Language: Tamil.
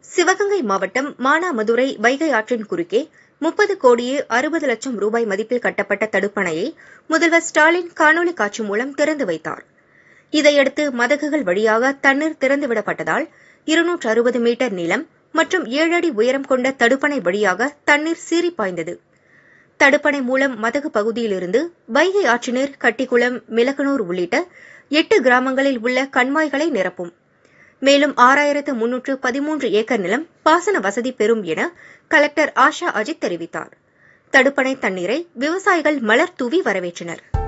சிவகங்கை மாவட்டம் மானாமதுரை வைகை ஆற்றின் குறுக்கே 30 கோடியே 60 லட்சம் ரூபாய் மதிப்பில் கட்டப்பட்ட தடுப்பணையை முதல்வர் ஸ்டாலின் காணொலி காட்சி மூலம் திறந்து வைத்தார். இதையடுத்து மதகுகள் வழியாக தண்ணீர் திறந்துவிடப்பட்டதால் 260 மீட்டர் நீளம் மற்றும் 7 அடி உயரம் கொண்ட தடுப்பணை வழியாக தண்ணீர் சீறி பாய்ந்தது. தடுப்பணை மூலம் மதகு பகுதியிலிருந்து வைகை ஆற்றினர் கட்டிக்குளம், மிளகனூர் உள்ளிட்ட 8 கிராமங்களில் உள்ள கண்மாய்களை நிரப்பும். மேலும் 6313 ஏக்கர் நிலம் பாசன வசதி பெறும் என கலெக்டர் ஆஷா அஜித் தெரிவித்தார். தடுப்பணை தண்ணீரை விவசாயிகள் மலர் தூவி வரவேற்றனர்.